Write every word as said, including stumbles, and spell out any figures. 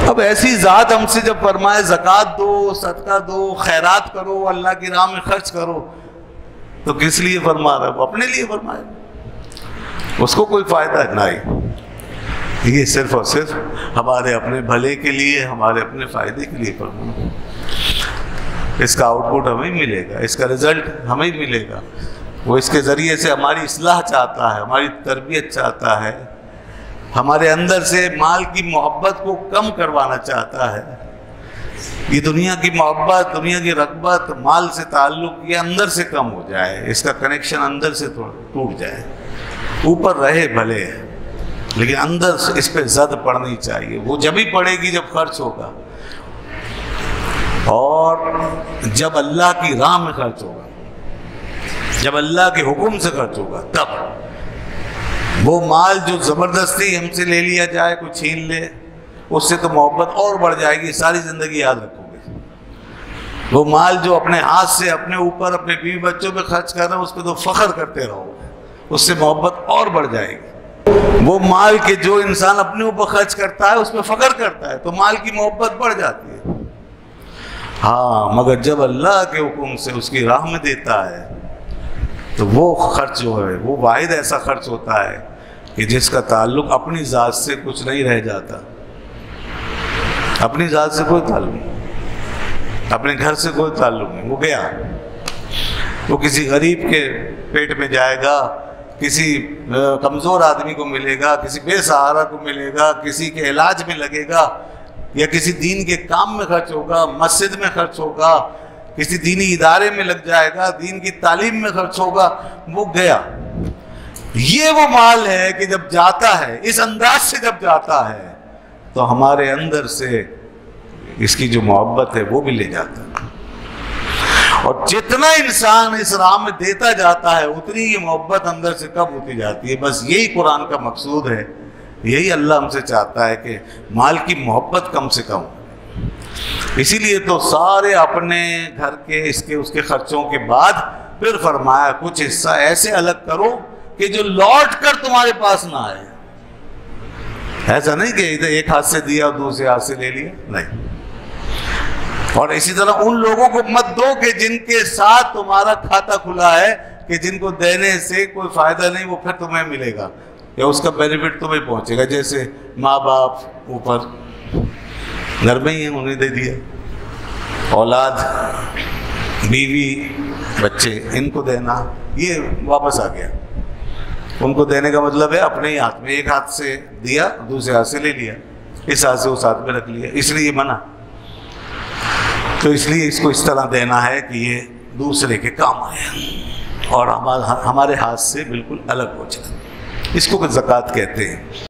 اب ایسی ذات ہم سے جب فرمائے زکوٰۃ دو، صدقہ دو، خیرات کرو، اللہ کی راہ میں خرچ کرو، تو کس لیے فرما رہا ہے؟ وہ اپنے لیے فرمائے، اس کو کوئی فائدہ نہیں، یہ صرف اور صرف ہمارے اپنے بھلے کے لیے، ہمارے اپنے فائدے کے لیے فرما۔ اس کا آؤٹ پٹ ہمیں ملے گا، اس کا رزلٹ ہمیں ملے گا۔ وہ اس کے ذریعے سے ہماری اصلاح چاہتا ہے، ہماری تربیت چاہتا ہے، ہمارے اندر سے مال کی محبت کو کم کروانا چاہتا ہے۔ یہ دنیا کی محبت، دنیا کی رغبت، مال سے تعلق یہ اندر سے کم ہو جائے، اس کا کنیکشن اندر سے ٹوٹ جائے۔ اوپر رہے بھلے، لیکن اندر سے اس پہ زد پڑنی چاہیے۔ وہ جب ہی پڑے گی جب خرچ ہوگا، اور جب اللہ کی راہ میں خرچ ہوگا، جب اللہ کے حکم سے خرچ ہوگا، تب وہ مال جو زبردستی ہم سے لے لیا جائے، کوئی چھین لے، اس سے تو محبت اور بڑھ جائے گی، ساری زندگی یاد رکھو گے۔ وہ مال جو اپنے ہاتھ سے اپنے اوپر اپنے بیوی بچوں پہ خرچ کر رہے ہیں، اس پہ تو فخر کرتے رہو گے، اس سے محبت اور بڑھ جائے گی۔ وہ مال کے جو انسان اپنے اوپر خرچ کرتا ہے، اس پہ فخر کرتا ہے، تو مال کی محبت بڑھ جاتی ہے۔ ہاں، مگر جب اللہ کے حکم سے اس کی راہ میں دیتا ہے، تو وہ خرچ جو ہے وہ واحد ایسا خرچ ہوتا ہے کہ جس کا تعلق اپنی ذات سے کچھ نہیں رہ جاتا، اپنی ذات سے کوئی تعلق نہیں، اپنے گھر سے کوئی تعلق نہیں، وہ گیا، وہ کسی غریب کے پیٹ میں جائے گا، کسی کمزور آدمی کو ملے گا، کسی بے سہارا کو ملے گا، کسی کے علاج میں لگے گا، یا کسی دین کے کام میں خرچ ہوگا، مسجد میں خرچ ہوگا، کسی دینی ادارے میں لگ جائے گا، دین کی تعلیم میں خرچ ہوگا، وہ گیا۔ یہ وہ مال ہے کہ جب جاتا ہے، اس انداز سے جب جاتا ہے، تو ہمارے اندر سے اس کی جو محبت ہے وہ بھی لے جاتا ہے۔ اور جتنا انسان اس راہ میں دیتا جاتا ہے، اتنی یہ محبت اندر سے کم ہوتی جاتی ہے۔ بس یہی قرآن کا مقصود ہے، یہی اللہ ہم سے چاہتا ہے کہ مال کی محبت کم سے کم۔ اسی لیے تو سارے اپنے گھر کے اس کے اس کے خرچوں کے بعد پھر فرمایا کچھ حصہ ایسے الگ کرو کہ جو لوٹ کر تمہارے پاس نہ آئے۔ ایسا نہیں کہ ادھر ایک ہاتھ سے دیا اور دوسرے ہاتھ سے لے لیا، نہیں۔ اور اسی طرح ان لوگوں کو مت دو کہ جن کے ساتھ تمہارا کھاتا کھلا ہے، کہ جن کو دینے سے کوئی فائدہ نہیں، وہ پھر تمہیں ملے گا یا اس کا بینیفٹ تمہیں پہنچے گا۔ جیسے ماں باپ اوپر گھر میں ہی ہیں، انہیں دے دیا، اولاد، بیوی، بچے، ان کو دینا، یہ واپس آ گیا۔ ان کو دینے کا مطلب ہے اپنے ہی ہاتھ میں، ایک ہاتھ سے دیا، دوسرے ہاتھ سے لے لیا، اس ہاتھ سے اس ہاتھ میں رکھ لیا، اس لیے یہ منع۔ تو اس لیے اس کو اس طرح دینا ہے کہ یہ دوسرے کے کام آئے اور ہمارے ہاتھ سے بالکل الگ ہو جائے۔ اس کو زکوٰۃ کہتے ہیں۔